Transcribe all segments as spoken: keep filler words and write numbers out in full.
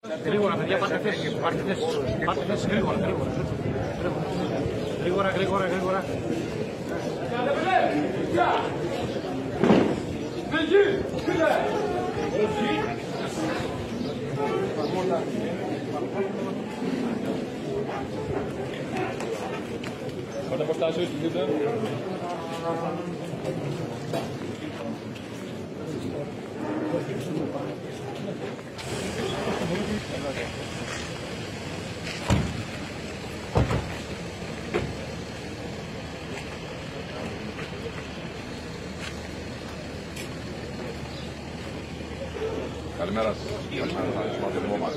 Γρήγορα, παιδιά, πάρτε θέσεις, πάρτε θέσεις, πάρτε θέσεις, γρήγορα, γρήγορα. Γρήγορα, γρήγορα, γρήγορα. Wat wordt daar zo zitten? Καλημέρα σας. Καλημέρα σας. Μαθητικό μας.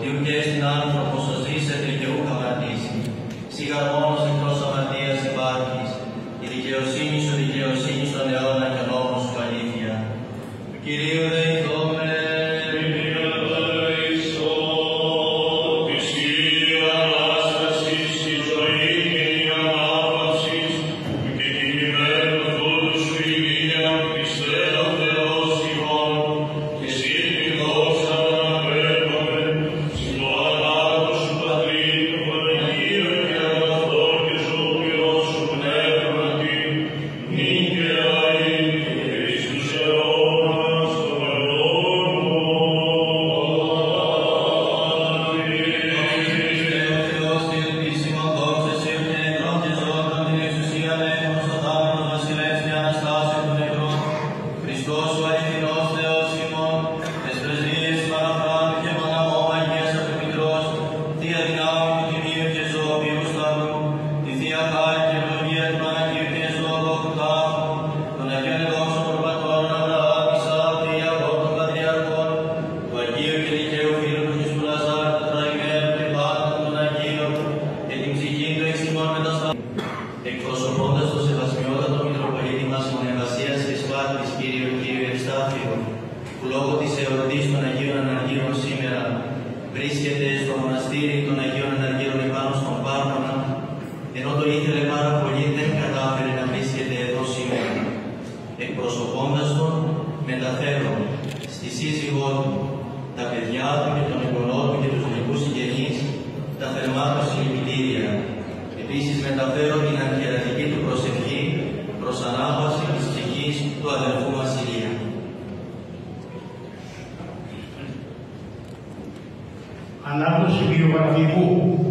Κυρίου και στην άνθρωπο σωζήσετε και ούκ αμαρτήσει. Σίγα μόνος εκτός αμαρτίας υπάρχεις. Η δικαιοσύνη σου δικαιοσύνη στον αιώνα και ο νόμος σου αλήθεια. Του Κυρίου δεηθώμε. Εκπροσωπώντας το σεβασμιότατο Μητροπολίτη μας Μονεγασίας και Σπάρτης, Κύριο Κύριο Ευστάθιο, που λόγω της εορτής των Αγίων Αναργύρων σήμερα βρίσκεται στο μοναστήρι των Αγίων Αναργύρων επάνω στον Πάρμονα, ενώ το ήθελε πάρα πολύ, δεν κατάφερε να βρίσκεται εδώ σήμερα. Εκπροσωπώντας τον, μεταφέρω στη σύζυγό του, τα παιδιά του και τον εγγονό του και τους γλυκούς συγγενείς, τα θερμά του συλληπιτήρια. Επίσης μεταφέρω την αρχιερατική του προσευχή προς ανάβαση της ψυχής του αδελφού μας Ηλία. Ανάγνωση βιογραφικού.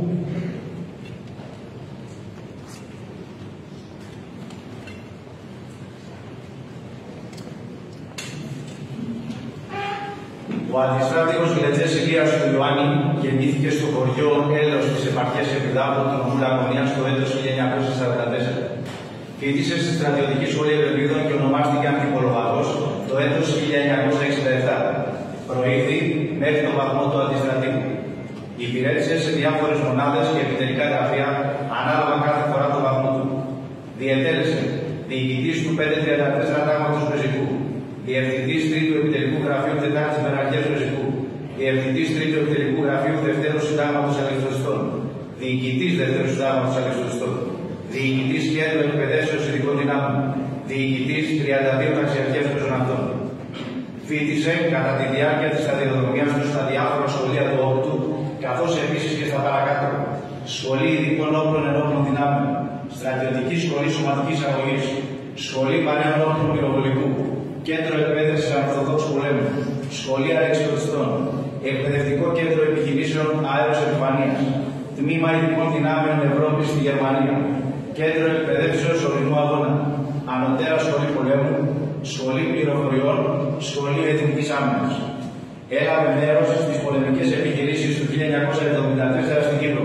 Ο αντιστράτηγος Λετζές Ηλίας του Ιωάννη γεννήθηκε στο χωριό Έλεος της επαρχίας Επιδάβου του νομού Λακωνίας το έτος χίλια εννιακόσια σαράντα τέσσερα. Φοιτήσε στη στρατιωτική σχολή Ευελπίδων και ονομάστηκε Ανθιπολογαγός το έτος χίλια εννιακόσια εξήντα επτά. Προήλθε μέχρι τον βαθμό του αντιστρατήγου. Υπηρέτησε σε διάφορες μονάδες και επιτελικά γραφεία ανάλογα κάθε φορά του βαθμού του. Διετέλεσε διοικητής του πεντακόσια τριάντα τέσσερα τάγματος πεζικού. Διευθυντής Τρίτου Επιτελικού Γραφείου Τετάρτης Μεραρχίας Πεζικού. Διευθυντής Τρίτου Επιτελικού Γραφείου Δευτέρου Συντάγματος Αλεξιπτωτιστών. Διοικητής Δευτέρου Συντάγματος Αλεξιπτωτιστών. Διοικητής Κέντρου Εκπαιδεύσεως Ειδικών Δυνάμων. Διοικητής τριάντα δύο Ταξιαρχίας Πεζοναυτών. Φοιτήσε κατά τη διάρκεια της σταδιοδρομίας του στα διάφορα σχολεία του Όπτου, καθώς επίσης και στα παρακάτω. Σχολή Ειδικών Όπλων Ενόπλων Δυνάμεων. Στρατιωτική Σχολή Σωματικής Αγωγής. Σχολή Παρέων Όπλων Πυροβολικού. Κέντρο Εκπαίδευσης Ανορθοδόξου Πολέμου, Σχολεία Αλεξιπτωτιστών, Εκπαιδευτικό Κέντρο Επιχειρήσεων Αέρος Επιφανείας, Τμήμα Ειδικών Δυνάμεων Ευρώπης στη Γερμανία, Κέντρο Εκπαιδεύσεως Ορεινού Αγώνα, Ανωτέρα Σχολή Πολέμου, Σχολή Πληροφοριών, Σχολείο Εθνικής Άμυνας. Έλαβε μέρος στις πολεμικές επιχειρήσεις του χίλια εννιακόσια εβδομήντα τέσσερα στην Κύπρο.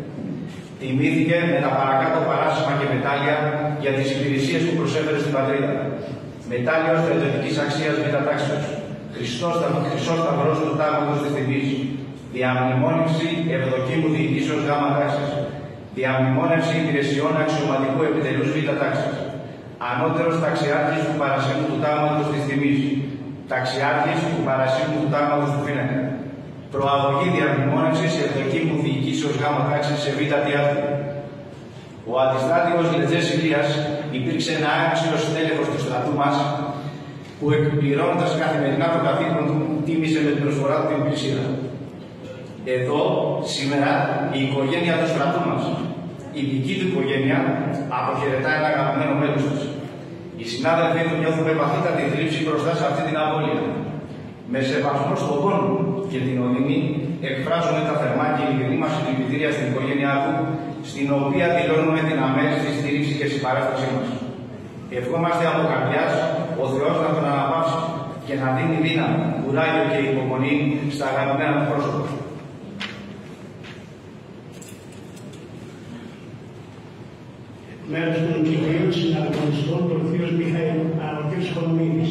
Τιμήθηκε με τα παρακάτω παράσημα και μετάλλια για τις υπηρεσίες που προσέφερε στην πατρίδα. Μετάλλιο στρατιωτικής αξίας β' τάξεως, Χρυσός Σταυρός του Τάγματος της Τιμής, διαμνημόνευση ευδοκίμου διοικήσεως γ' τάξης, διαμνημόνευση υπηρεσιών αξιωματικού επιτελούς β' τάξης, ανώτερος ταξιάρχης του Παρασύμου του Τάγματος της Τιμής, ταξιάρχης του Παρασύμου του Τάγματος του Φίνακα, προαγωγή διαμνημόνευσης ευδοκίμου διοικήσεως γ' τάξης σε β' Τιάτρου. Ο αντιστράτηγος Λετζές Ηλίας υπήρξε ένα άξιος στέλεχος του στρατού μας, που εκπληρώνοντας καθημερινά το καθήκον του, τίμησε με την προσφορά του την πλησίρα. Εδώ, σήμερα, η οικογένεια του στρατού μας, η δική του οικογένεια, αποχαιρετά ένα αγαπημένο μέλος της. Οι συνάδελφοί του νιώθουν με βαθύτατη θλίψη μπροστά σε αυτή την απώλεια. Με σεβασμό στον πόνο και την οδύνη, εκφράζουμε τα θερμά και ειλικρινή μας συλληπιτήρια στην οικογένειά του, στην οποία δηλώνουμε την αμέριστη στήριξη και συμπαράστασή μας. Ευχόμαστε από καρδιάς ο Θεός να τον αναπαύσει και να δίνει δύναμη, κουράγιο και υπομονή στα αγαπημένα του πρόσωπα. Μέρος των Κυριών Συναγωνιστών, ο Θείος Μιχαήλ, ο κ. Χονομίδης.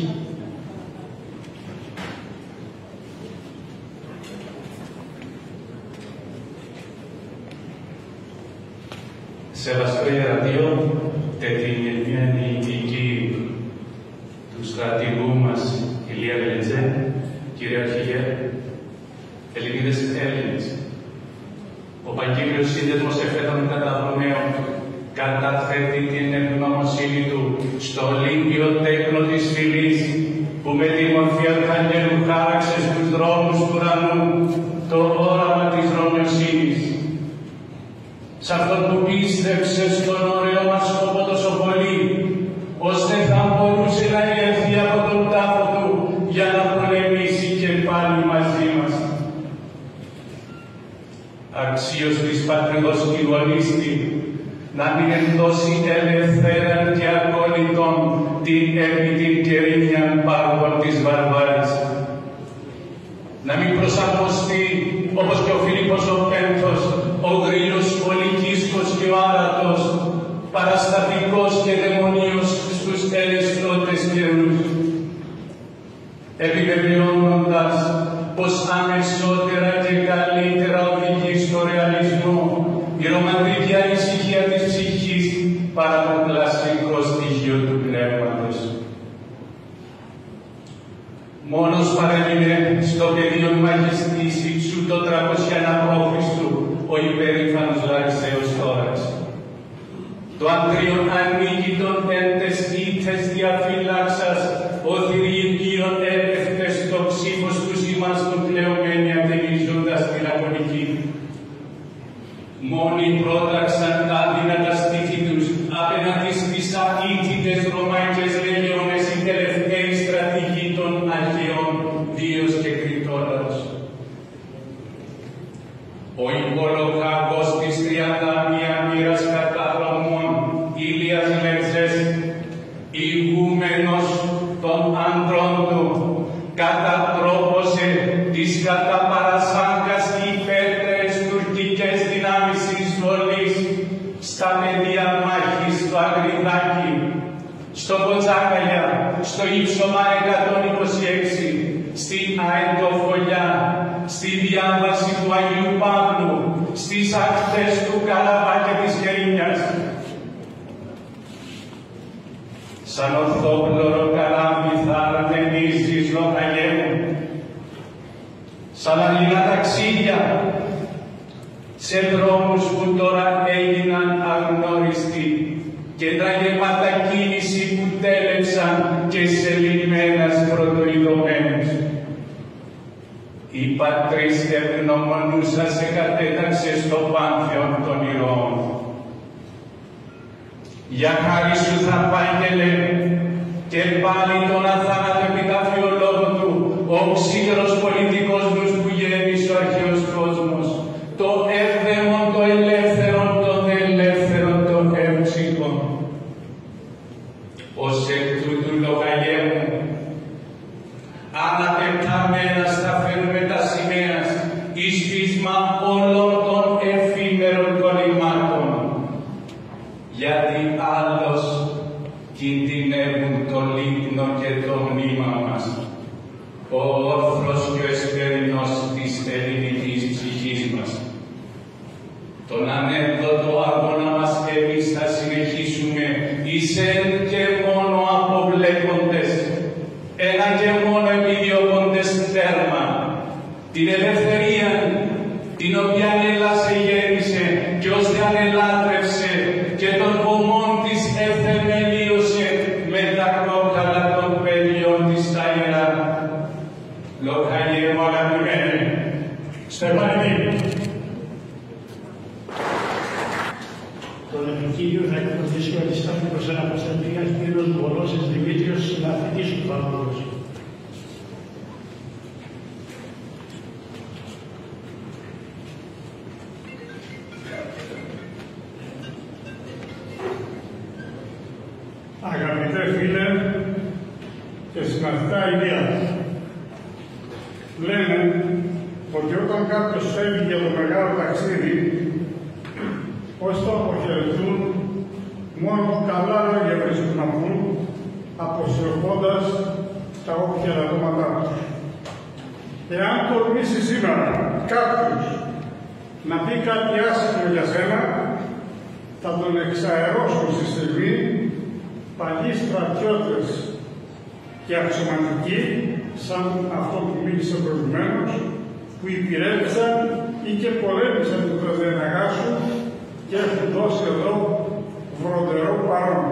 Σεβαστό Ιερατείο, τετιμημένη ειδική του στρατηγού μας Ηλία Γλεντζέ, κύριε Αρχηγέ, Ελληνίδες Έλληνες, ο Παγκύπριος Σύνδεσμος Εφέτων Καταδρομέων καταθέτει την ευγνωμοσύνη του στο ολύμπιο τέκνο της φυλής που με τη μορφή αρχαγγέλου χάραξε στους δρόμους του ουρανού το όραμα της Ρωμιοσύνης. Σ' αυτόν που πίστεψε στον ωραίο μας σκοπό τόσο πολύ, ώστε θα μπορούσε να έρθει από τον τάφο του για να πολεμήσει και πάλι μαζί μας. Αξίος της πατρίδος κοινωνίστη, να μην ενδώσει ελευθέραν και ακόλυτον την επί την κερίνιαν πάγων της βαρβάρης. Να μην προσαρμοστεί, όπως και ο Φίλιππος ο Πέμπτος, ο γρήλος, ο λυκίσκος και ο άρατος, παραστατικός και δαιμονίος στους ελαιστώτες καιρούς. Επιβεβαιώνοντας πως αμεσότερα και καλύτερα οδηγεί στο ρεαλισμό η ρομαντική ανησυχία της ψυχής παρά το κλασικό στοιχείο του πνεύματος. Μόνος παρέμεινε στο πεδίο μάχης της υψού το τριακόσια π.Χ. ο υπερήφανος Λαρισαίος Θώρας. Το αντρίον ανίκητον εν τες ήττες διαφυλάξας, ο θηριουργίον έπεφτες το ψήφος τους ημάς των κλεωμένοι ατελίζοντας τη λακωνική. Μόνοι πρόταξαν τα αδύνατα στήθη τους απέναντι στις αίτητες ρωμαϊκές λεγιώνες οι τελευταίοι στρατηγοί των Αγίων Δίος και Κριτόρας. Ο υπολογαγός της τριάντα μία μοίρας καταδρομών Ηλίας Γλεντζές, ηγούμενος των άντρων του, κατατρόπωσε τις κατά παρασάγκας υπέρτερες τουρκικές δυνάμεις εισβολής στα πεδία μάχης στο Αγριδάκι, στο Κοτσάκαλια, στο ύψωμα εκατόν είκοσι έξι, στην Αεντοφολιά, στη διάβαση του Αγίου Παύλου, στις ακτές του Καλαβά και της Κερίνιας. Σαν ορθόπλωρο καλάμι θα αρμενίζεις Λοχαγέ μου, σαν αλληλά ταξίδια, σε δρόμους που τώρα έγιναν αγνώριστοι και τα γεμάτα κίνηση που τέλεψαν και σε λιμένας πρωτοειδωμένους. Η πατρίς ευγνωμονούσα σε κατέταξε στο πάνθεον των ηρώων. Για χάρη σου θα πάγγελε και πάλι τον αθάνατο επιτάφιο λόγο του, ο ψύχρος πολιτικός νους που γέννησε ο αρχαίος κόσμος, το εύδαιμον, το ελεύθερον, το ελεύθερον, το εύψυχον. Ως εκ τούτου Λοχαγέ μου, ανατεπταμένα στα φέρμετα σημαίας, εις πείσμα όλων των εφήμερων κολλημάτων, γιατί άλλος κινδυνεύουν το λίπνο και το μνήμα μας, ο όρθρος και ο εσπερινός της ελληνικής ψυχής μας. Τον ανέκδοτο αγώνα μας εμείς θα συνεχίσουμε εις εν και μόνο αποβλέποντες, ένα και μόνο επιδιώκοντες τέρμα, την ελευθερία, την οποία ελάσε γέννησε και ως ανελάτρευσε και τον βωμόν της εθεμελίωσε με τα κόκαλα των παιδιών της τα ιερά. Λοχαγέ μου αγαπημένε, Στεφανίδη. Τον Επικύριο θα εκδοθήσει ο αντιστάθμικος αναπαστατρίας κύριος Βολώσης Δημήτριος, συμμαθητής του Παύλος. Αγαπητέ φίλε και συμμαθητά Ηλία, λένε ότι όταν κάποιος φεύγει για το μεγάλο ταξίδι, ως το αποχαιρετούν, μόνο καλά λόγια βρίσκουν να πούν, αποσιωπώντας τα όποια λατώματά του. Εάν τολμήσει σήμερα κάποιος να πει κάτι άσχημο για σένα, θα τον εξαερώσουν στη στιγμή παλιοί στρατιώτες και αξιωματικοί, σαν αυτό που μίλησε προηγουμένως, που υπηρέτησαν ή και πολέμησαν το τρασδιαναγά σου και έχουν δώσει εδώ βροντερό παρόν.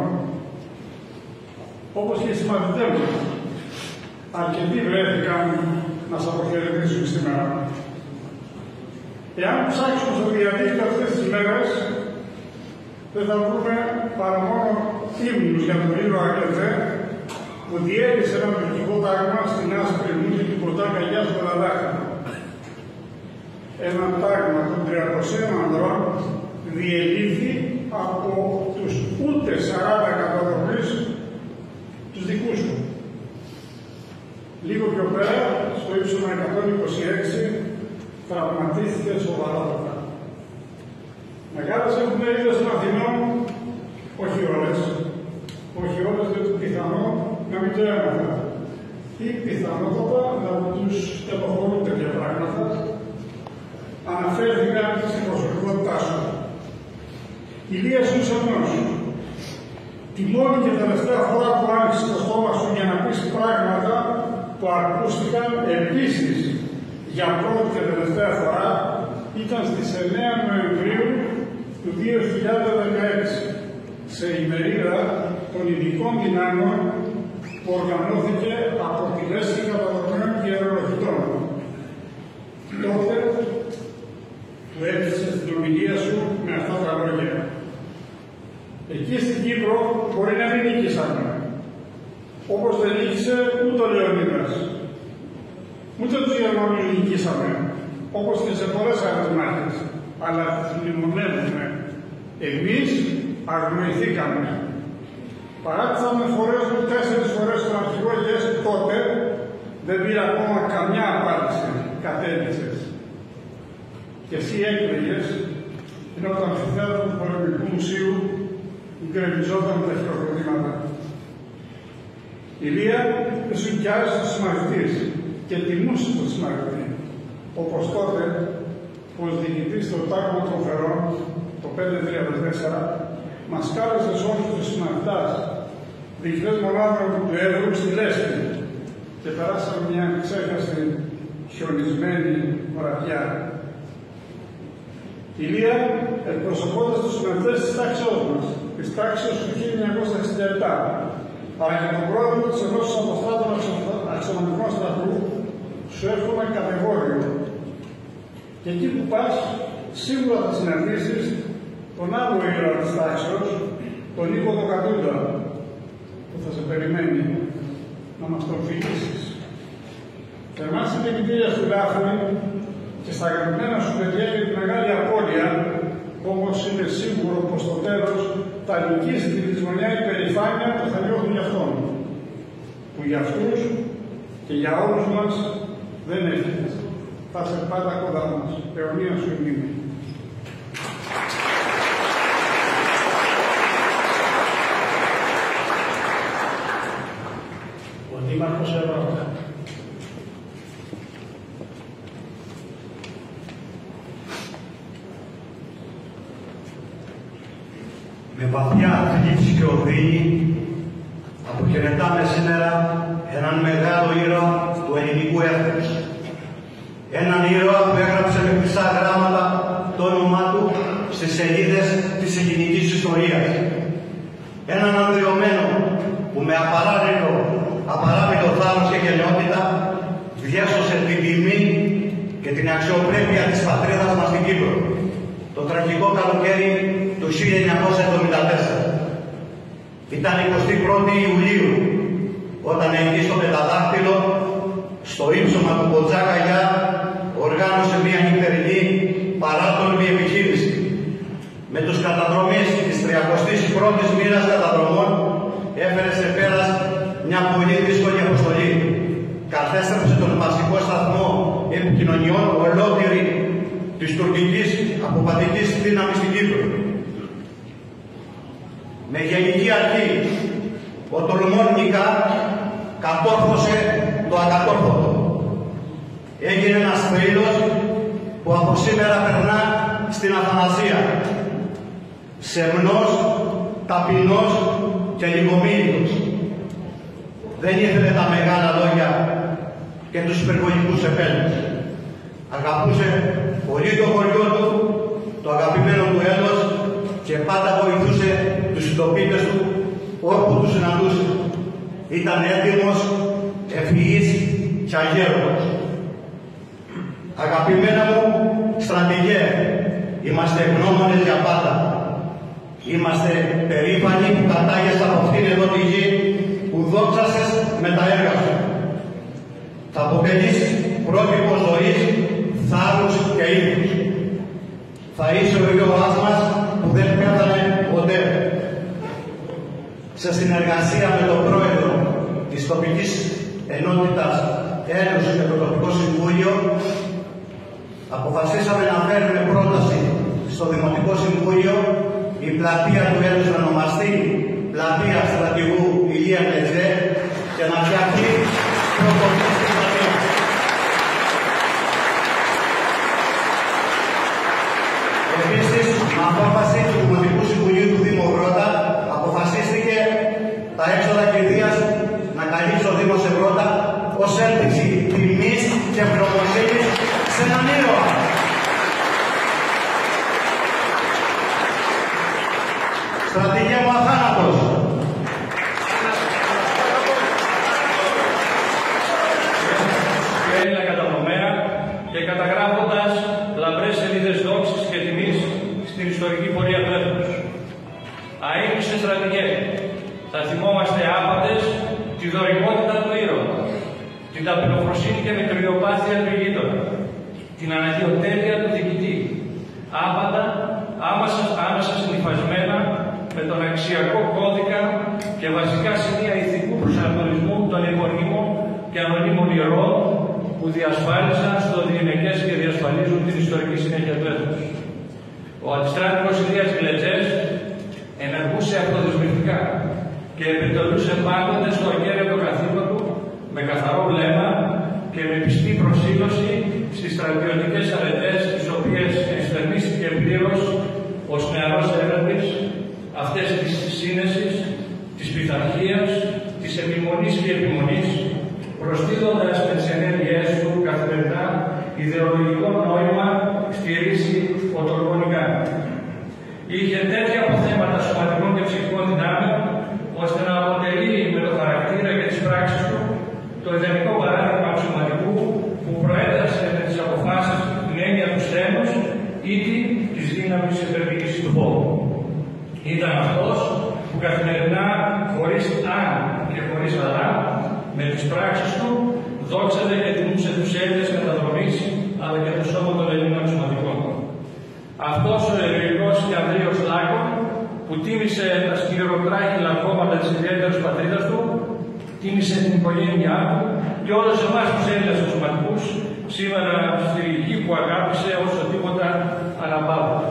Όπως και οι συμμαθητές μου, αρκετοί βρέθηκαν να σας αποχαιρετήσουν σήμερα. Εάν ψάξουμε στο διαδίκτυο αυτές τις μέρες, δεν θα βρούμε παρά μόνο ύμνους για τον Ήλιο Αγγελτζέ, που διέλυσε ένα τουρκικό τάγμα στην άσπρη μύτη του Πρωτάκα Γιάς του Λαδάχα. Ένα τάγμα των τριακοσίων ανδρών διελήφθη από τους ούτε σαράντα καταδρομείς τους δικούς του. Λίγο πιο πέρα, στο ύψος εκατόν είκοσι έξι, τραυματίστηκε σοβαρότατα. Μεγάλες εφημερίδες των Αθηνών, όχι όλες, όχι όλες, διότι πιθανό να μην το έμαθα. Ή πιθανότατα να τους στενοχωρούν τέτοια πράγματα, αναφέρθηκαν στην προσωπικότητά σου. Ηλίας Ουσανός, τη μόνη και τελευταία φορά που άνοιξε το στόμα σου για να πεις πράγματα που ακούστηκαν επίσης για πρώτη και τελευταία φορά ήταν στις εννέα Νοεμβρίου του δύο χιλιάδες δεκαέξι, σε ημερίδα των ειδικών δυνάμεων που οργανώθηκε από τη Λέσχη Καταδρομένων και Αερολογητών. Τότε του έδειξε την ομιλία σου με αυτά τα λόγια. Εκεί στην Κύπρο μπορεί να μην νίκησαμε, όπως δεν νίκησε ούτε ο Λεωνίδας. Ούτε τους Γερμανούς νικήσαμε, όπως και σε πολλές άλλες μάχες, αλλά τις μνημονεύουμε. Εμείς αγνοηθήκαμε. Παράτησαμε φορές μου τέσσερις φορές στον αρχηγό Γες, τότε δεν πήρα ακόμα καμιά απάντηση. Κατέληξες. Και εσύ έκλαιγες, ενώ το αμφιθέατρο του Πολεμικού Μουσείου γκρεμιζόταν τα χειροκροτήματα. Ηλία, δεν σου πιάζει τους συμμαχητής και τιμούσε τον συμμαχητή. Όπως τότε, που ως διοικητής στο τάγμα των Φερών, το πέντε τρία τέσσερα, μας κάλεσε όλους τους συμμαχητάς, διοικητές μονάδων του Εύρου στη Λέσχη, και περάσαμε μια ξέχαστη χιονισμένη βραδιά. Ηλία, εκπροσωπώντας τους συμμαχητές της τάξεως μας, της τάξεως του χίλια εννιακόσια εξήντα επτά, αλλά και τον πρόεδρο της Ενώσης Αποστάτων Αξιωματικών Στρατού, σου εύχομαι κατηγόριο. Και εκεί που πας, σίγουρα θα συναντήσεις τον άλλο ήρωα της τάξεως, τον Νίκο τον Κατούντα, που θα σε περιμένει να μας τον φιλήσεις. Θερμά συλληπιτήρια στη Δάφνη και στα αγαπημένα σου παιδιά για τη μεγάλη απώλεια, όπως είναι σίγουρο πως στο τέλος θα νικήσει τη λησμονιά η περηφάνεια που θα νιώθουν για αυτόν, που για αυτούς και για όλους μας δεν έφυγες. Θα είσαι πάντα κοντά μας. Αιωνία σου η μνήμη. Ο Δήμαρχος Ευρώπη. Με βαθιά θλίψη και οδύνη αποχαιρετάμε σήμερα έναν μεγάλο ήρωα του ελληνικού έθνους. Έναν ήρωα που έγραψε με χρυσά γράμματα το όνομά του στις σελίδες της ελληνικής ιστορίας. Έναν ανδριωμένο που με απαράμιλο, απαράμιλο θάρρος και γενναιότητα διέσωσε την τιμή και την αξιοπρέπεια της πατρίδας μας στην Κύπρο το τραγικό καλοκαίρι του χίλια εννιακόσια εβδομήντα τέσσερα. Ήταν εικοστή πρώτη Ιουλίου όταν εκεί στο πενταδάχτυλο, στο ύψωμα του Ποτζάκα Γιά, οργάνωσε μια νυχτερινή παράτολμη επιχείρηση. Με τους καταδρομείς της τριακοστής πρώτης μοίρας καταδρομών έφερε σε πέρας μια πολύ δύσκολη αποστολή. Κατέστρεψε τον βασικό σταθμό επικοινωνιών ολόκληρη της τουρκικής αποβατικής δύναμης στην Κύπρο. Με γενική αρχή, ο τολμών νικά κατόρθωσε το ακατόρθωτο. Έγινε ένας θρύλος που από σήμερα περνά στην αθανασία. σεμνός, ταπεινός και λιγομίλητος. Δεν ήθελε τα μεγάλα λόγια και τους υπερβολικούς επέλους. Αγαπούσε πολύ το χωριό του, το αγαπημένο του έλος και πάντα βοηθούσε τους συντοπίτες του όπου τους συναντούσε. Ήταν έτοιμος, ευφυής και αγέροντας. Αγαπημένα μου στρατηγέ, είμαστε ευγνώμονες για πάντα. Είμαστε περήφανοι που κατάγεσαι από αυτήν εδώ τη γη που δόξασες με τα έργα σου. Θα αποτελείς πρότυπο ζωής, θάρρους και ήθους. Θα είσαι ο ήρωάς μας που δεν πέθανε ποτέ. Σε συνεργασία με τον πρόεδρο της τοπικής ενότητας Έλεος και το τοπικό συμβούλιο, αποφασίσαμε να φέρουμε πρόταση στο Δημοτικό Συμβούλιο η πλατεία του Έλεος να ονομαστεί πλατεία στρατηγού Ηλία Γλετζέ και να φτιαχτεί πρωτοπορική πλατεία. Επίσης, με απόφαση του Δημοτικού Συμβουλίου του Δήμου Ευρώτα, αποφασίστηκε τα έξοδα κηδείας να καλύψει ο Δήμος Ευρώτα ως ένδειξη τιμής και ευγνωμοσύνης σε έναν ήρωα. Στρατηγέ μου αθάνατος. Και Έλληνα κατανομέα και καταγράφοντας λαμπρές σελίδες δόξης και τιμής στην ιστορική πορεία του έθνους. Αείμνησε στρατηγέ, θα θυμόμαστε άπαντες τη δωρημότητα του ήρωα, την ταπεινοφροσύνη και μετριοπάθεια του γείτονα, την αναγιοτέλεια του διοικητή, άπαντα άμεσα, άμεσα συνυφασμένα με τον αξιακό κώδικα και βασικά σημεία ηθικού προσανατολισμού των επωνύμων και ανωνύμων ιερών που διασφάλισαν στο διενεκές και διασφαλίζουν την ιστορική συνέχεια του έθνους. Ο αντιστράτηγος Ηλίας Γλετζές ενεργούσε αυτοδεσμευτικά και επιτελούσε πάντοτε στο ακέραιο καθήκον του με καθαρό βλέμμα και με πιστή προσήλωση στις στρατιωτικές αρετές τις οποίες εστερνίστηκε πλήρως ως νεαρός έρευνης αυτές της σύνεσης, της πειθαρχίας, της επιμονής και επιμονής, προστίθοντας με τις ενέργειές του καθημερινά ιδεολογικό νόημα στη ρίση οτοργονικά. Είχε τέτοια αποθέματα σωματικών και ψυχικών δυνάμεων, ώστε να αποτελεί με το χαρακτήρα και τις πράξεις του το ιδανικό παράδειγμα αξιωματικού που προέτασε με τις αποφάσεις την έννοια του σθένους ή της δύναμης υπερδιοίκησης του φόβου. Ήταν αυτός που καθημερινά, χωρίς αν και χωρίς αλλά, με τις πράξεις του δόξαζε και τιμούσε τους Έλληνες καταδρομής, αλλά και το σώμα των Ελλήνων αξιωματικών. Αυτός ο ερωικός και ανδρείος Λάκων, που τίμησε τα σκληροτράχυλα κόμματα της ιδιαίτερης πατρίδας του, τίμησε την οικογένειά του και όλους εμάς τους Έλληνες αξιωματικούς, σήμερα στη γη που αγάπησε όσο τίποτα αναπαύεται.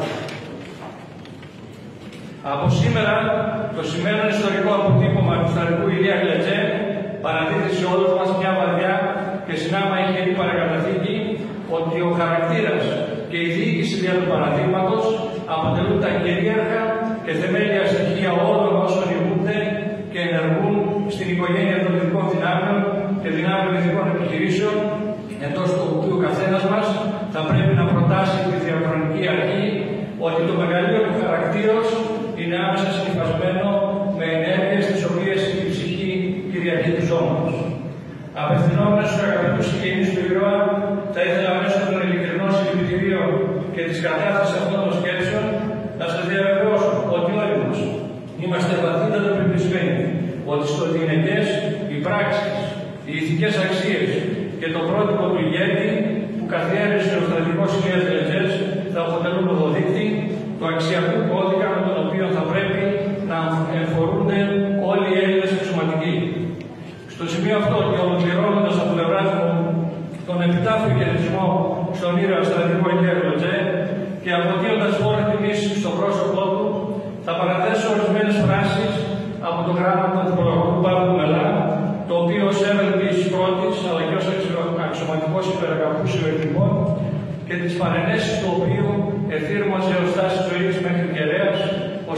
Από σήμερα, το σημερινό ιστορικό αποτύπωμα του στρατηγού Ηλία Γλετζέ παραδίδει σε όλους μας μια βαριά και συνάμα ηχηρή παρακαταθήκη ότι ο χαρακτήρας και η διοίκηση δια του παραδείγματος αποτελούν τα κυρίαρχα και θεμέλια στοιχεία όλων όσων ηγούνται και ενεργούν στην οικογένεια των ειδικών δυνάμεων και δυνάμεων ειδικών επιχειρήσεων, εντός του οποίου ο καθένας μας θα πρέπει να προτάσει τη διαχρονική αρχή ότι το μεγαλείο του χαρακτήρος είναι άμεσα συνυφασμένο με ενέργειες τις οποίες η ψυχή κυριαρχεί του σώματος. Απευθυνόμενος στους αγαπητούς συγγενείς του ήρωα, θα ήθελα μέσω των ειλικρινών συλληπιτηρίων και της κατάθεσης αυτών των σκέψεων να σας διαβεβαιώσω ότι όλοι μας είμαστε βαθύτατα πεπισμένοι ότι στο διενεκές οι πράξεις, οι ηθικές αξίες και το πρότυπο του ηγέτη που καθιέρωσε ο στρατηγός Ηλίας Γλετζές θα αποτελούν οδοδείκτη του αξιακού κώδικα με τον οποίο θα πρέπει να εμφορούνται όλοι οι Έλληνες αξιωματικοί. Στο σημείο αυτό και ολοκληρώνοντας από πλευρά μου τον επιτάφιο χαιρετισμό στον ήρωα στρατηγό Ηλία Γλετζέ και αποτείοντας φόρα τιμής στο πρόσωπό του, θα παραθέσω ορισμένες φράσεις από το γράμμα του Πρωθυπουργού Παύλου Μελά, το οποίο ως έβελπης πρώτης αλλά και ως αξιωματικός υπεραγαπούσε εθνικών και τις παρενέσεις του οποίου εφήρμοσε ως τάση ζωής μέχρι κεραίας,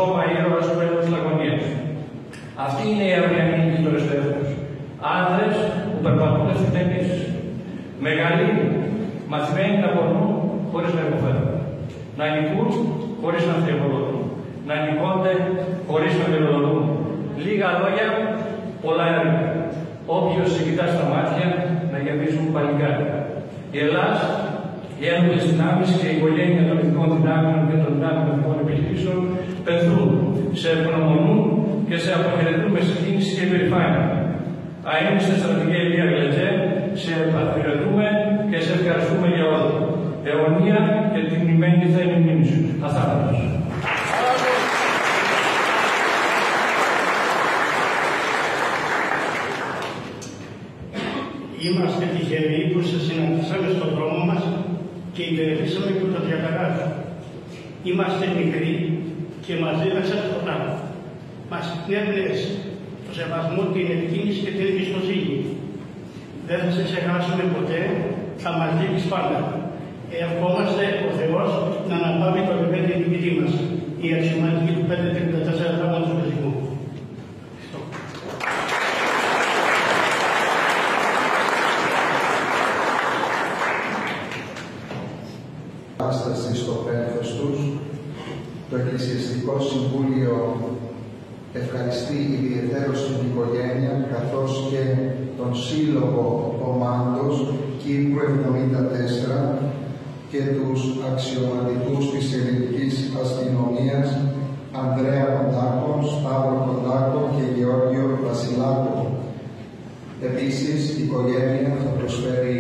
σώμα ήρωας του έδωσης Λαγωνίας. Αυτοί είναι οι αυριανοί νικητές του έθνους. Άνδρες που περπατούν στους ταινίες. Μεγαλοί, μαθημένοι να πονούν χωρίς να υποφέρουν. Να νικούν χωρίς να αμφιβολούν. Να νικώνται χωρίς να μυρωδοτούν. Λίγα λόγια, πολλά έργα. Όποιος σε κοιτά στα μάτια, να γεμίζουν παλικάρια. Η Ελλάδα, οι ένοπλες δυνάμεις και η οικογένεια των ειδικών δυνάμεων και των δυνάμεων ειδικών επιχειρήσεων πενθούν, σε ευγνωμονούν και σε αποχαιρετούν με συγκίνηση και υπερηφάνεια. Αείμνηστε στρατηγέ Ηλία Γλετζέ, σε αποχαιρετούμε και σε ευχαριστούμε για όλα. Αιωνία και τιμημένη θα είναι η μνήμη σου. Αθάνατος. Είμαστε τυχεροί που σας συναντήσαμε στον δρόμο μας και υπηρετήσαμε και το διαταγάζω. Είμαστε μικροί και μαζί μας σας χωράμε. Μας πνεύμνες το σεβασμό, την εκτίμηση και την εμπιστοσύνη. Δεν θα σε ξεχάσουμε ποτέ, θα μας δείξεις πάντα. Ευχόμαστε ο Θεός να αναπαύει το λεβέντι νικητή μας, η αξιωματική του πέντε τριάντα τέσσερα θάματος του Πεζικού. Στο πένθος τους, το Εκκλησιαστικό Συμβούλιο ευχαριστεί ιδιαιτέρως την οικογένεια καθώς και τον Σύλλογο Ομάντος Κύπρου εβδομήντα τέσσερα και τους αξιωματικούς της ελληνικής αστυνομίας Ανδρέα Κοντάκο, Σταύρο Κοντάκο και Γεώργιο Βασιλάκο. Επίσης, η οικογένεια θα προσφέρει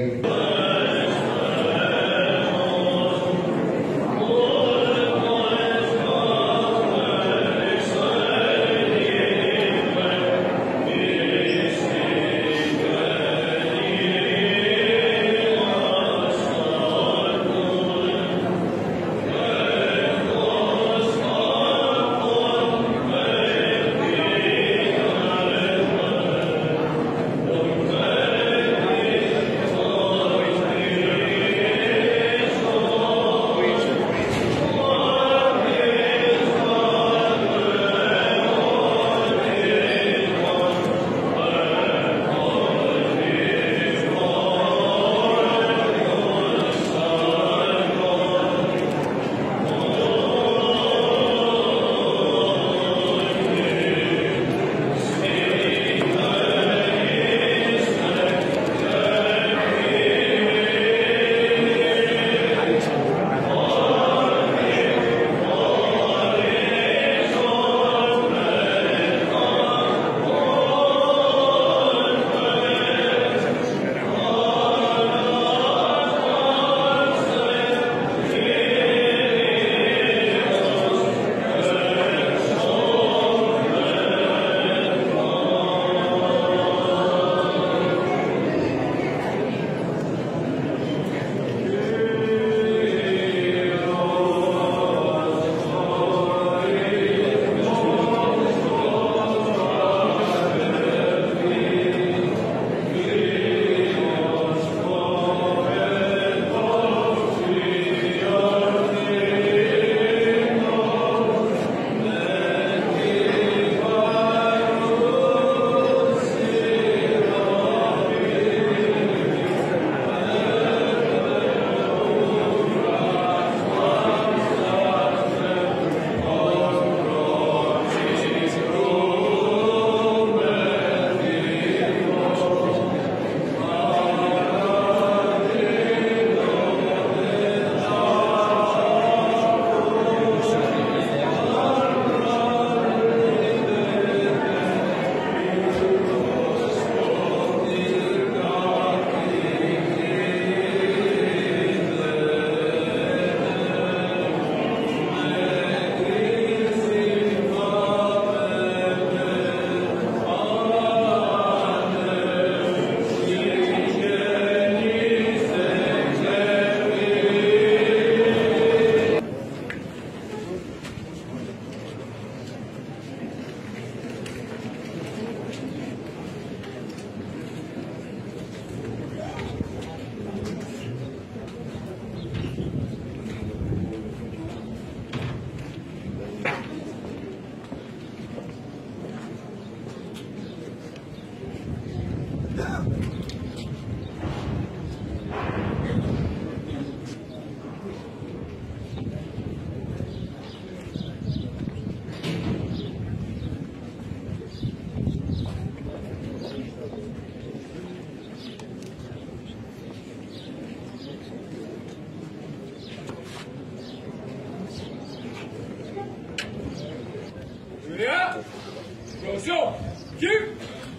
Attention, vue.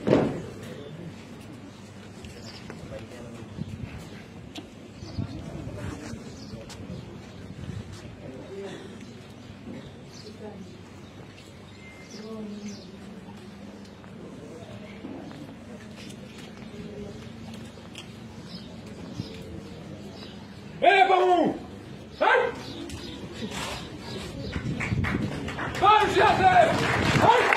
Eh, baron! Hein? Pas le jardin! Hein?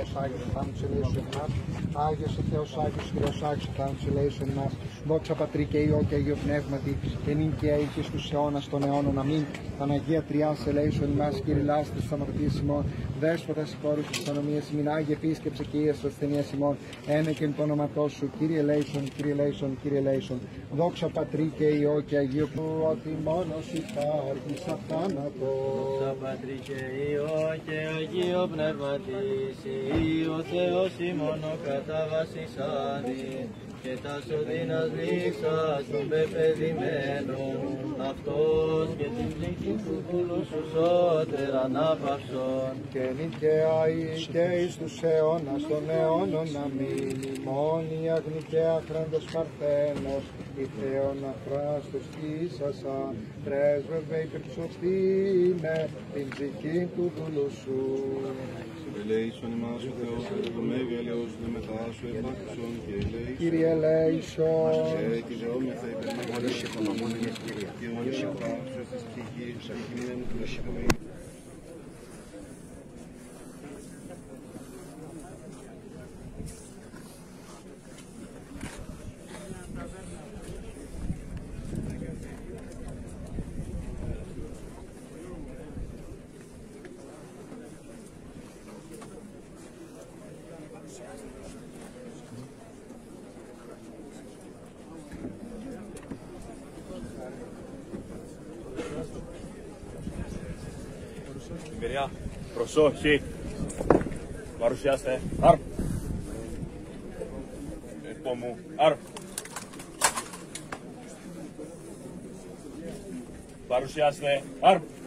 Θεός Άγιος, ο θάνατος ελέησον εμάς. Άγιος ο Θεός Άγιος, Κύριος Άγιος, ο θάνατος ελέησον εμάς. Δόξα Πατρί και Υιό και Αγίο Πνεύματι, και νυν και αεί και στους αιώνας των αιώνων. Αμήν. Παναγία Τριάς ελέησον εμάς, Κύριε λάστης της αμαρτίας ημών. Δέσποτα συγχώρου της ανομίας ημών. Άγιε επίσκεψε και Υιές της ασθενείας ημών. Ένε και εν το όνοματό σου, Κύριε ελέησον, Κύριε ελέησον, Κύριε ελέησον. Δόξα Πατρί και Υιό και Αγίο Πνεύματι, ότι μόνος υπάρχει σαν θάνατο. Δόξα Πατρί και Υιό και Αγίο Πνεύματι, Υιό ο Θεός ημών ο κατάβασης άδει, και τα σωδίνας λήξας των πεπαιδημένων, αυτός και την πλήκη του δούλου σου σώτερ ανάπαυσον. Και νυν και αεί και εις τους αιώνας των αιώνων αμήν. Ημών η αγνή και άχραντος Παρθένος, η Θεόν αφράστος ίσασα, πρέσβευε υπερψωθήνε την ψυχή του δούλου σου. Ελέησον εμάς ο Θεός, το μέγα ελεώσουν μετά σου επάκουσον και ελέησον. Κύριε ελέησον. Και τη δεόμεθα υπερνεύμονες και όνειρα πράψεως της ψυχής, ψυχημέν του νοσικομένου. Παιδιά, προσοχή. Παρουσιάστε. Αρ. Επόμου. Αρ. Παρουσιάστε. Αρ.